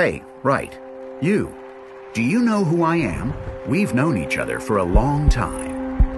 Hey, right. You. Do you know who I am? We've known each other for a long time.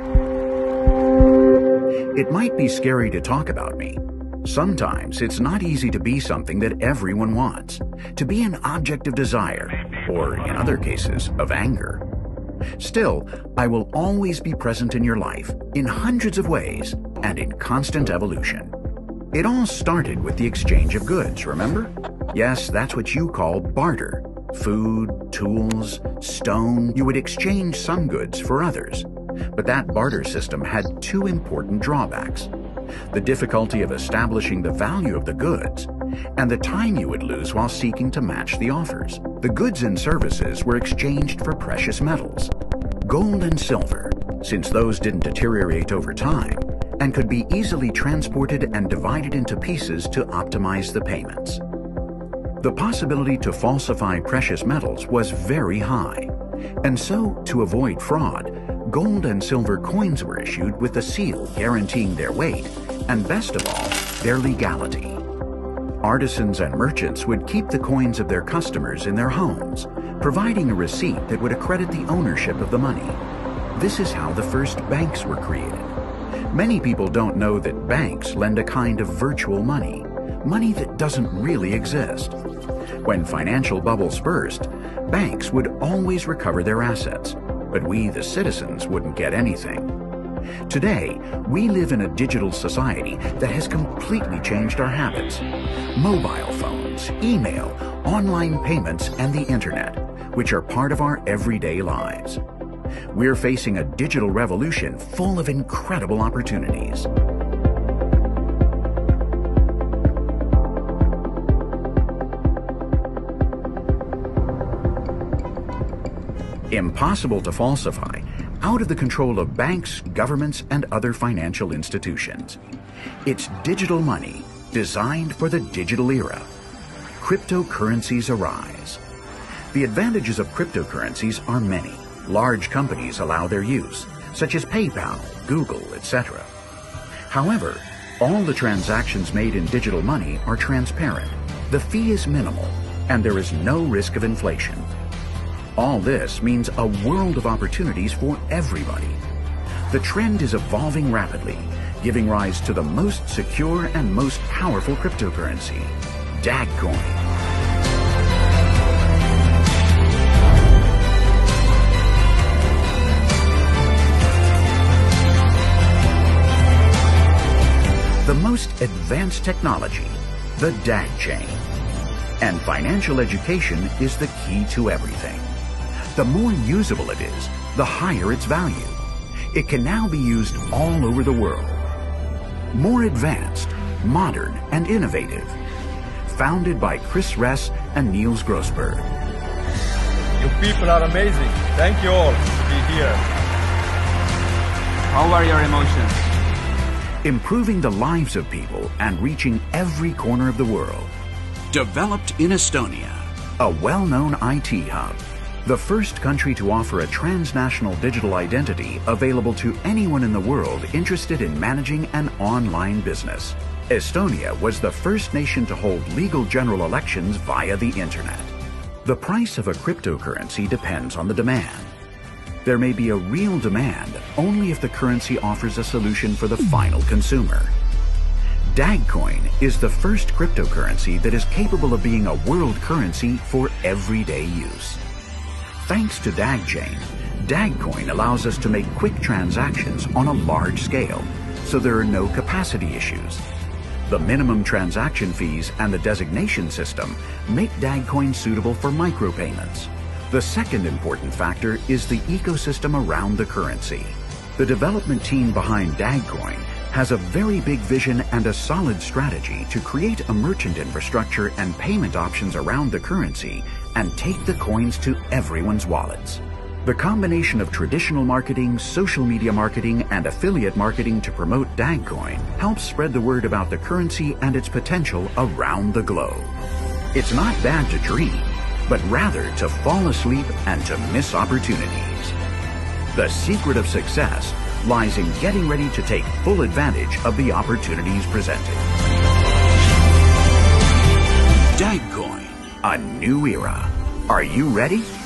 It might be scary to talk about me. Sometimes it's not easy to be something that everyone wants, to be an object of desire, or in other cases, of anger. Still, I will always be present in your life, in hundreds of ways, and in constant evolution. It all started with the exchange of goods, remember? Yes, that's what you call barter. Food, tools, stone, you would exchange some goods for others. But that barter system had two important drawbacks: the difficulty of establishing the value of the goods, and the time you would lose while seeking to match the offers. The goods and services were exchanged for precious metals, gold and silver, since those didn't deteriorate over time, and could be easily transported and divided into pieces to optimize the payments. The possibility to falsify precious metals was very high, and so, to avoid fraud, gold and silver coins were issued with a seal guaranteeing their weight, and best of all, their legality. Artisans and merchants would keep the coins of their customers in their homes, providing a receipt that would accredit the ownership of the money. This is how the first banks were created. Many people don't know that banks lend a kind of virtual money, money that doesn't really exist. When financial bubbles burst, banks would always recover their assets, but we, the citizens, wouldn't get anything. Today, we live in a digital society that has completely changed our habits. Mobile phones, email, online payments, and the internet, which are part of our everyday lives. We're facing a digital revolution full of incredible opportunities. Impossible to falsify, out of the control of banks, governments, and other financial institutions. It's digital money, designed for the digital era. Cryptocurrencies arise. The advantages of cryptocurrencies are many. Large companies allow their use, such as PayPal, Google, etc. However, all the transactions made in digital money are transparent. The fee is minimal, and there is no risk of inflation. All this means a world of opportunities for everybody. The trend is evolving rapidly, giving rise to the most secure and most powerful cryptocurrency, DAGcoin. The most advanced technology, the DAG chain. And financial education is the key to everything. The more usable it is, the higher its value. It can now be used all over the world. More advanced, modern, and innovative. Founded by Chris Ress and Niels Grossberg. You people are amazing. Thank you all to be here. How are your emotions? Improving the lives of people and reaching every corner of the world. Developed in Estonia, a well-known IT hub. The first country to offer a transnational digital identity available to anyone in the world interested in managing an online business. Estonia was the first nation to hold legal general elections via the internet. The price of a cryptocurrency depends on the demand. There may be a real demand only if the currency offers a solution for the final consumer. DAGcoin is the first cryptocurrency that is capable of being a world currency for everyday use. Thanks to DAGchain, DAGcoin allows us to make quick transactions on a large scale, so there are no capacity issues. The minimum transaction fees and the designation system make DAGcoin suitable for micropayments. The second important factor is the ecosystem around the currency. The development team behind DAGcoin has a very big vision and a solid strategy to create a merchant infrastructure and payment options around the currency and take the coins to everyone's wallets. The combination of traditional marketing, social media marketing, and affiliate marketing to promote DAGcoin helps spread the word about the currency and its potential around the globe. It's not bad to dream, but rather to fall asleep and to miss opportunities. The secret of success lies in getting ready to take full advantage of the opportunities presented. DAGcoin. A new era. Are you ready?